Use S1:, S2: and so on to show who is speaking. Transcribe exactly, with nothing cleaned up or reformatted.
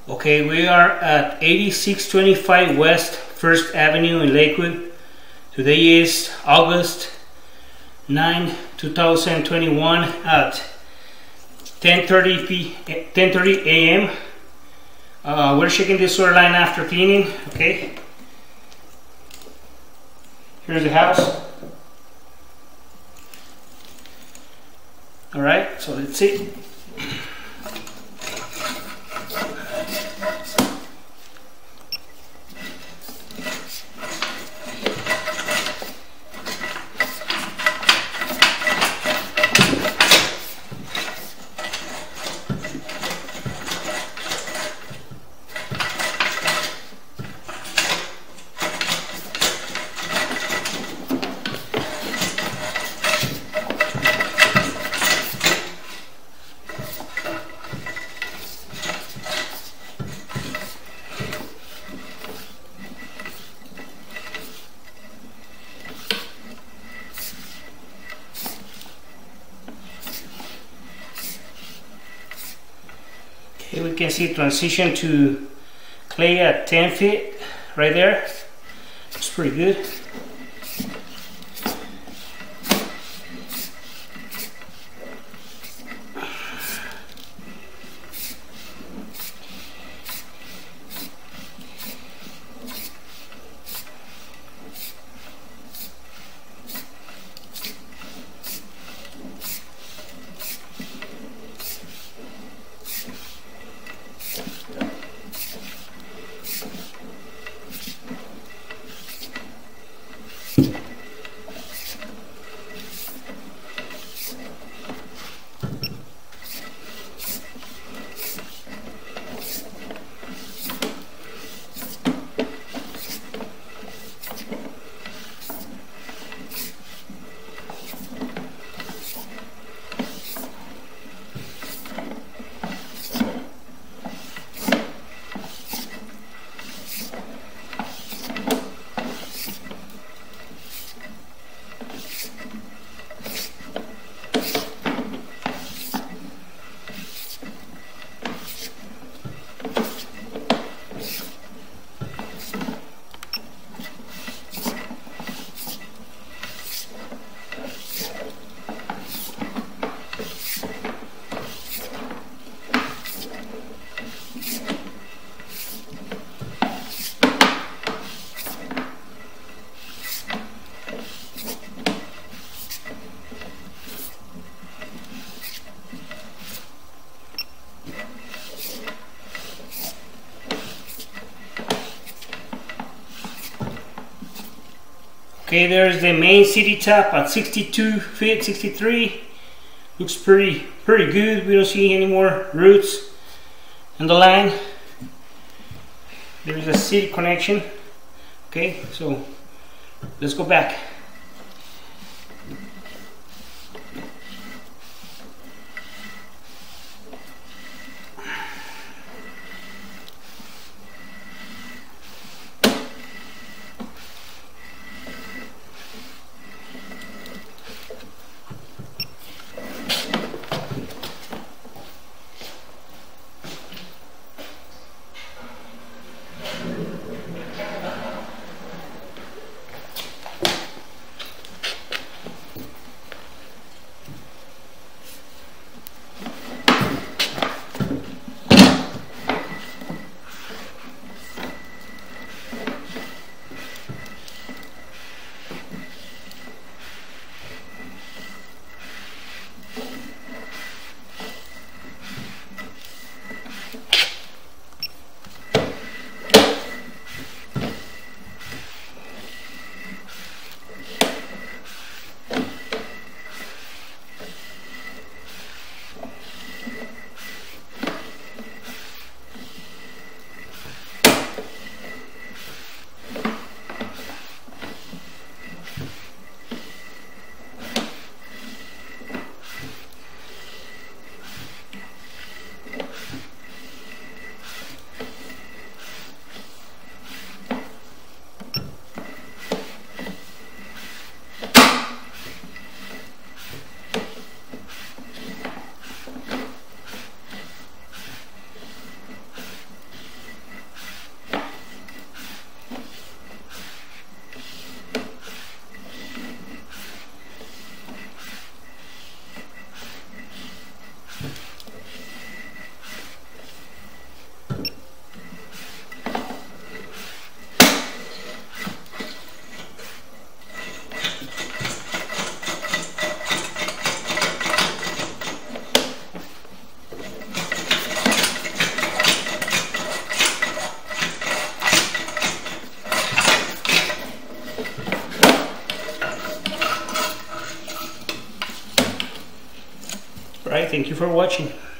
S1: Okay, we are at eighty-six twenty-five West First Avenue in Lakewood. Today is August ninth two thousand twenty-one at ten thirty a m Uh, we're checking this sewer line after cleaning. Okay, here's the house. All right, so let's see. Here we can see transition to clay at ten feet right there. It's pretty good. Okay, there's the main city tap at sixty-two feet, sixty-three. Looks pretty, pretty good. We don't see any more roots in the line. There's a city connection. Okay, so let's go back. Thank you for watching.